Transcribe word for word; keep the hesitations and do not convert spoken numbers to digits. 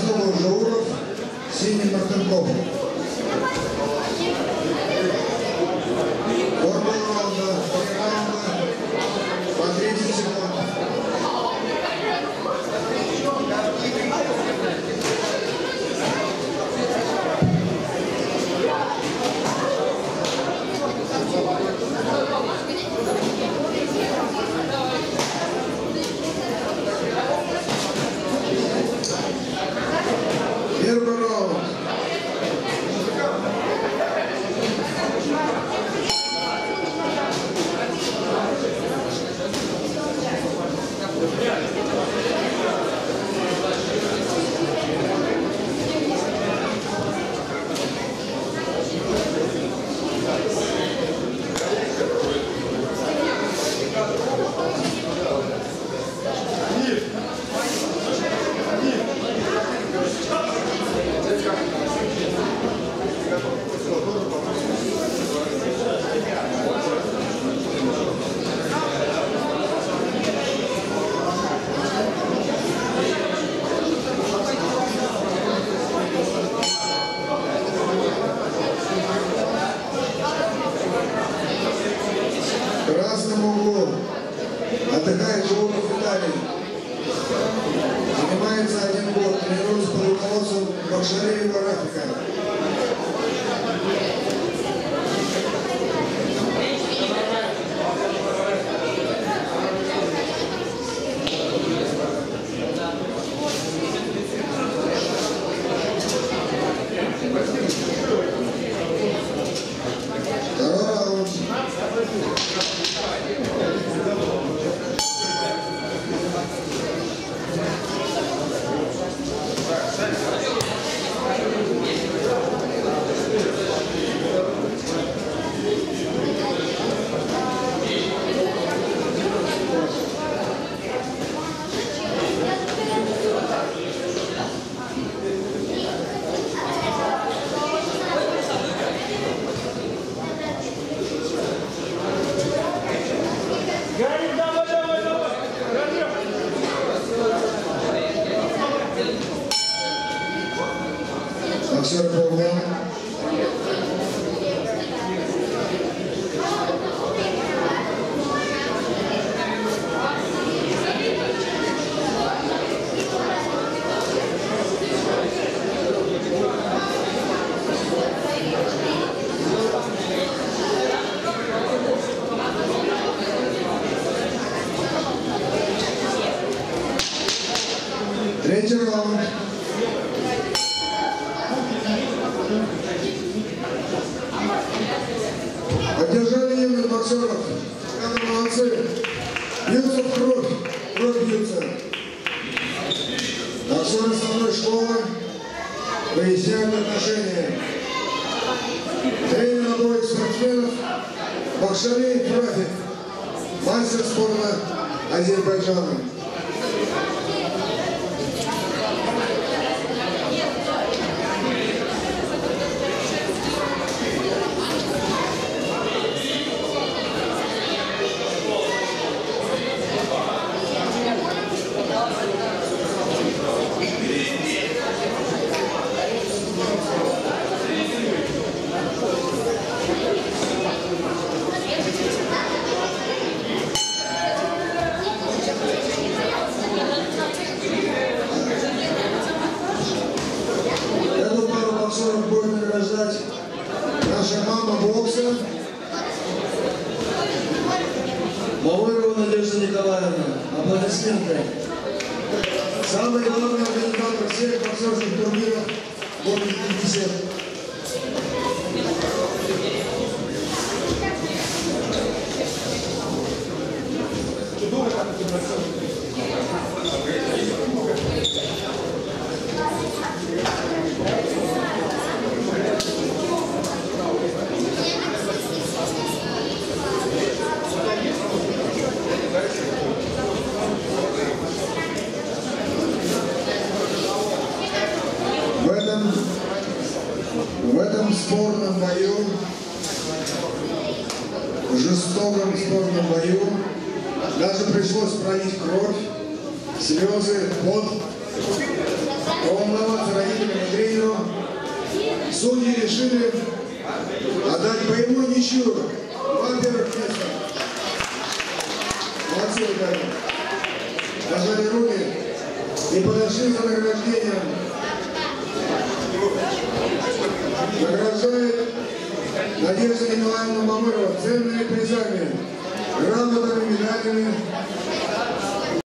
Жуков, Жауров, синий Мартынков. Формула раунда, три раунда, по тридцать секунд. Первый раунд. В красном углу отдыхает Жауров Виталий. Занимается один год, тренируется под руководством Бакшалиева Рафика. Второй раунд. Боксер Павлов. Третий раунд. Поддержали юных боксеров. Ребята молодцы. Бьются в кровь. Кровь бьются. Боксеры основной школы выясняют отношения. Тренер обоих спортсменов Бакшалиев Рафик, мастер спорта Азербайджана. Будет награждать наша мама бокса Малырова Надежда Николаевна. Аплодисменты. Самый главный организатор всех боксерских турниров города пятьдесят. В этом, в этом спорном бою, в жестоком спорном бою, даже пришлось пролить кровь, слезы, пот. Он решили отдать боевую ничью. Два первых места. Молодцы, ребята. Пожали руки и подошли за награждением. Награждает Надежда Николаевна Мамырова ценными призами, грамотами, медалями